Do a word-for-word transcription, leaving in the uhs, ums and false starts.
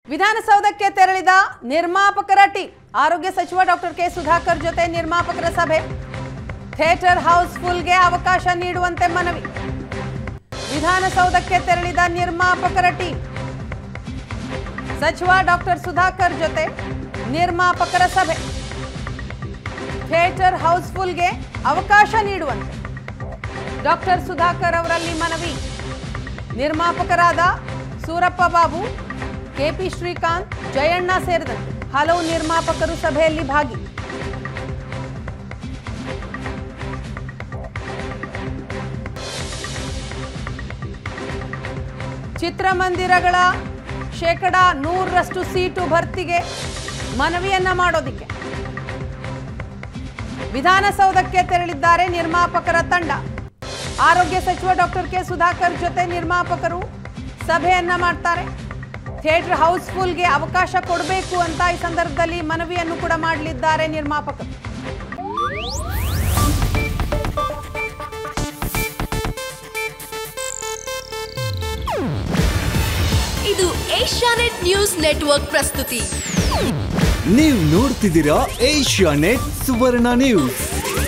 ವಿಧಾನಸೌಧಕ್ಕೆ ತೆರಳಿದ ನಿರ್ಮಾಪಕರ ಟೀಮ್ ಆರೋಗ್ಯ ಸಚಿವ ಡಾಕ್ಟರ್ ಕೆ ಸುಧಾಕರ್ ಜೊತೆ ನಿರ್ಮಾಪಕರ ಸಭೆ ಥಿಯೇಟರ್ ಹೌಸ್ಫುಲ್ಗೆ ಅವಕಾಶ ನೀಡುವಂತೆ ಮನವಿ ವಿಧಾನಸೌಧಕ್ಕೆ ತೆರಳಿದ ನಿರ್ಮಾಪಕರ ಟೀಮ್ ಸಚಿವ ಡಾಕ್ಟರ್ ಸುಧಾಕರ್ ಜೊತೆ ನಿರ್ಮಾಪಕರ ಸಭೆ ಥಿಯೇಟರ್ ಹೌಸ್ಫುಲ್ಗೆ ಅವಕಾಶ ನೀಡುವಂತೆ ಡಾಕ್ಟರ್ ಸುಧಾಕರ್ ಅವರಲ್ಲಿ ಮನವಿ ನಿರ್ಮಾಪಕರಾದ ಸೂರಪ್ಪ ಬಾಬು ಕೆಪಿ ಶ್ರೀಕಾಂತ್ ಜಯಣ್ಣ ಸೇರಿದಂತೆ ಹಲವು ನಿರ್ಮಾಪಕರು ಸಭೆಯಲ್ಲಿ ಭಾಗಿ ಚಿತ್ರಮಂದಿರಗಳ ಶೇಕಡ ನೂರರಷ್ಟು ಸೀಟು ಭರ್ತಿಗೆ ಮನವಿಯನ್ನ ಮಾಡೋದಿಕ್ಕೆ ವಿಧಾನಸೌಧಕ್ಕೆ ತೆರಳಿದ್ದಾರೆ ನಿರ್ಮಾಪಕರ ತಂಡ ಆರೋಗ್ಯ ಸಚಿವ ಡಾಕ್ಟರ್ ಕೆ ಸುಧಾಕರ್ ಜೊತೆ ನಿರ್ಮಾಪಕರು ಸಭೆಯನ್ನ ಮಾಡ್ತಾರೆ ಥಿಯೇಟರ್ ಹೌಸ್ಫುಲ್ಗೆ ಅವಕಾಶ ಕೊಡಬೇಕು ಅಂತ ಈ ಸಂದರ್ಭದಲ್ಲಿ ಮನವಿಯನ್ನು ಕೂಡ ಮಾಡಲಿದ್ದಾರೆ ನಿರ್ಮಾಪಕರು ಇದು ಏಷ್ಯಾನೆಟ್ ನ್ಯೂಸ್ ನೆಟ್ವರ್ಕ್ ಪ್ರಸ್ತುತಿ ನೀವು ನೋಡ್ತಿದ್ದೀರಾ ಏಷ್ಯಾನೆಟ್ ಸುವರ್ಣ ನ್ಯೂಸ್।